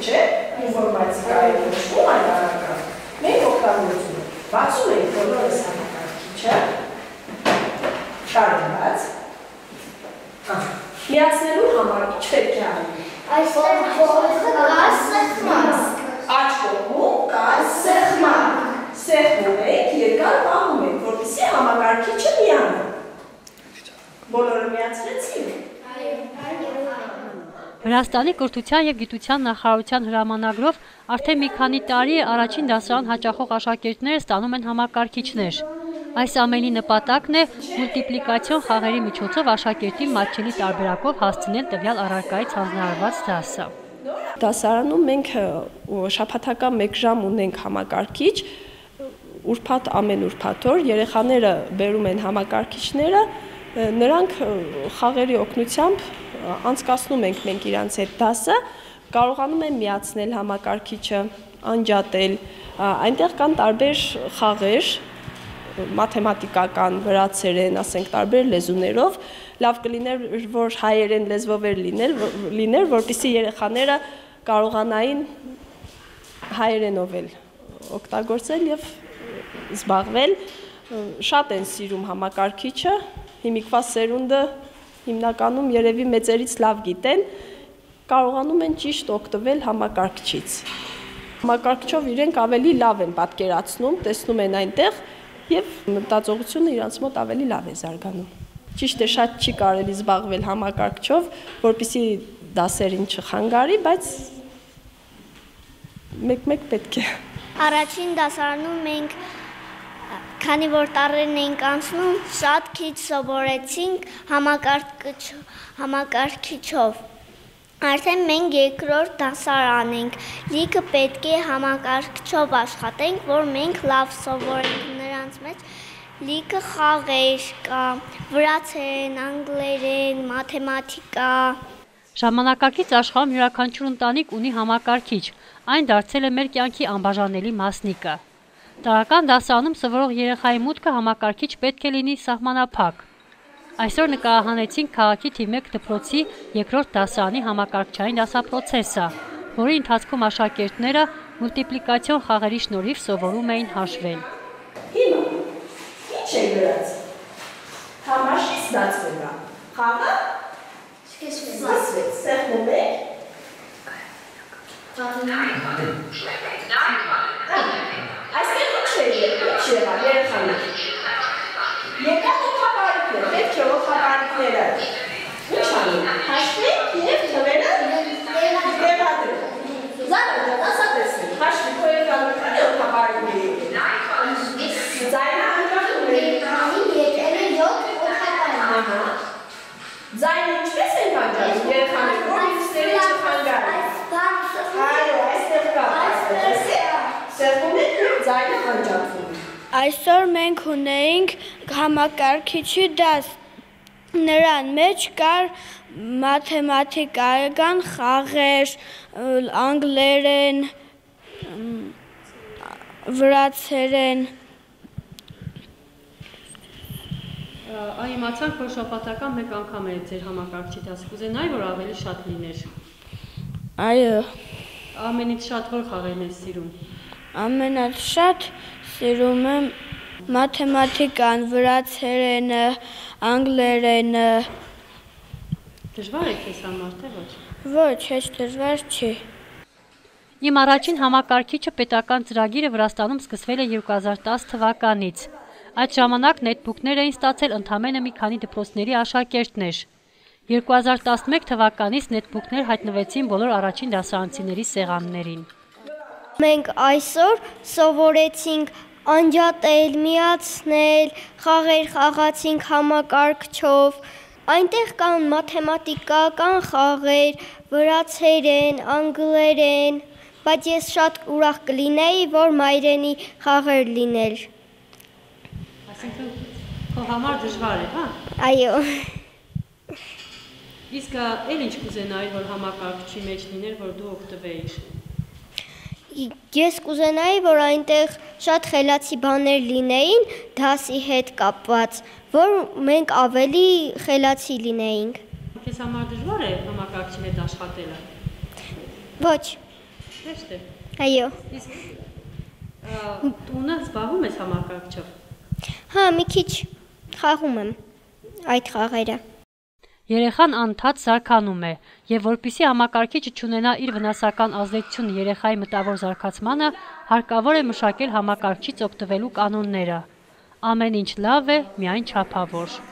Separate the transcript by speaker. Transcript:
Speaker 1: չէ, ինֆորմատիկա է նշվում այդ առարկան։ Մենք օգտագործում ենք, բացում ենք բոլորս համակարգիչը, շարժված, միացնելու համար ինչ պետք է անենք։
Speaker 2: Այստեղ կա սեղմակ։
Speaker 1: Աջ կողմում կա սեղմակ։ Սեղմում ենք, երկար պահում ենք, որպեսզի համակարգիչը միանա։ Բոլորը միացրեցինք։
Speaker 3: Վրաստանի կրթության և գիտության նախարարության հրամանագրով արդեն մի քանի տարի է առաջին դասարան հաճախող աշակերտները ստանում են համակարգիչներ։ Այս ամենի նպատակն է մուլտիպլիկացիոն խաղերի միջոցով աշակերտին մատչելի տարբերակով հասցնել տվյալ առարկայից հանձնարարված դասը։
Speaker 4: Դասարանում մենք շաբաթական 1 ժամ ունենք համակարգիչ, ուրբաթ ամեն ուրբաթ օր երեխաները բերում են համակարգիչները, նրանք խաղերի օգնությամբ անցկացնում ենք մենք իրանց հետ դասը, կարողանում են միացնել համակարգիչը, անջատել, այնտեղ կան տարբեր խաղեր, մաթեմատիկական, վրացերեն, ասենք տարբեր լեզուներով, լավ կլիներ, որ հայերեն լեզվով լիներ, որպեսզի երեխաները կարողանային հայերենով էլ օգտագործել եւ զբաղվել, շատ են սիրում համակարգիչը, հիմիկվա սերունդը հիմնականում երևի մեծերից լավ գիտեն, կարողանում են ճիշտ օգտվել համակարգչից։ Համակարգչով իրենք ավելի լավ են պատկերացնում, տեսնում են այնտեղ եւ մտածողությունը իրանց մոտ ավելի լավ է զարգանում։ Ճիշտ է, շատ չի կարելի զբաղվել համակարգչով, որպեսզի դասերին չխանգարի, բայց մեկ-մեկ պետք է։
Speaker 2: Առաջին դասարանում մենք քանի որ տարերն ենք անցնում, շատ քիչ սովորեցինք համակարգիչով։ Արդեն մենք երկրորդ դասարան ենք, լիքը պետք է համակարգիչով աշխատենք, որ մենք լավ սովորենք նրանց մեջ, լիքը խաղեր կա, վրացերեն, անգլերեն, մաթեմատիկա։
Speaker 3: Ժամանակակից աշխարհում յուրաքանչյուր ընտանիք ունի համակարգիչ, այն դարձել է մեր կյանքի անբաժանելի մասնիկը։ Տարական դասարանում սովորող երեխայի մուտքը համակարգիչ պետք է լինի սահմանափակ։ Այսօր նկարահանեցինք քաղաքի թիվ 1 դպրոցի երկրորդ դասարանի համակարգչային դասապրոցեսը, որի ընթացքում աշակերտները մուլտիպլիկացիոն խաղերի շնորհիվ սովորում էին հաշվել։
Speaker 1: Հիմա, ինչ է գրած։ Համաշի ստացվել է։ Խաղը սկսվեց, սեղմում եք։ Այստեղ ինչ է եղավ, երեխաներ։ Եկան օգտակարիքներ, պետք է օգտակարիքները ինչ անեն, հաշվենք և թվերը տեղադրենք։ Զարը դասատեսնենք, հաշվի քո եկալիքները օգտակարիքներ եկել։ Ձայնը անջատում ենք։
Speaker 2: Եկել է 7 օգտակարիք։
Speaker 1: Ձայնը ինչպես ենք անջատում, երեխաներ, որ ինքսների չխանգարեն։ Այո, այստեղ կա, սեղմում եք և ձայնը անջատվում։
Speaker 5: Այսօր մենք ունեինք համակարգիչի դաս, նրան մեջ կար մաթեմատիկական խաղեր, անգլերեն, վրացերեն։
Speaker 3: Այ իմացանք, որ շաբաթական 1 անգամ է ձեր համակարգչի դասը, կուզենայի, որ ավելի շատ լիներ։
Speaker 5: Այո։
Speaker 3: Ամենից շատ որ խաղերն ես սիրում։
Speaker 5: Ամենաշատ սիրում եմ մաթեմատիկան, վրացերենը, անգլերենը։
Speaker 3: Դժվար է քեզ համար, թե ոչ։
Speaker 5: Ոչ, հեչ դժվար չի։
Speaker 3: Իմ առաջին համակարգիչը պետական ծրագիրը Վրաստանում սկսվել է 2010 թվականից։ Այդ ժամանակ նեթբուքներ էին ստացել ընդամենը մի քանի դպրոցների աշակերտներ։ 2011 թվականից նեթբուքներ հայտնվեցին բոլոր առաջին դասարանցիների սեղաններին։
Speaker 2: Մենք այսօր սովորեցինք անջատել, միացնել, խաղեր խաղացինք համակարգչով, այնտեղ կան մաթեմատիկական խաղեր, վրացերեն, անգլերեն, բայց ես շատ ուրախ կլինեի, որ մայրենի խաղեր լինել։
Speaker 3: Այսինքն քո համար դժվար է, հա։
Speaker 2: Այո։
Speaker 3: Իսկ էլ ինչ կուզենայիր, որ համակարգչի մեջ լիներ, որ դու օգտվեիր։
Speaker 2: Ես կուզենայի, որ այնտեղ շատ խելացի բաներ լինեին դասի հետ կապված, որ մենք ավելի խելացի լինեինք։
Speaker 3: Քեզ համար դժվար է համակարգչի հետ աշխատելը։
Speaker 2: Ոչ,
Speaker 3: Հեշտ է։
Speaker 2: Այո։
Speaker 3: Իսկ տունը զբաղվում ես համակարգչով։
Speaker 2: Հա, մի քիչ խաղում եմ այդ խաղերը։
Speaker 3: Երեխան անդադ զարգանում է, եւ որpիսի համակարգիչը չունենա իր վնասական ազդեցությունը երեխայի մտավոր զարգացմանը, հարկավոր է մշակել համակարգչից օգտվելու կանոնները։ Ամեն ինչ լավ է, միայն չափավոր։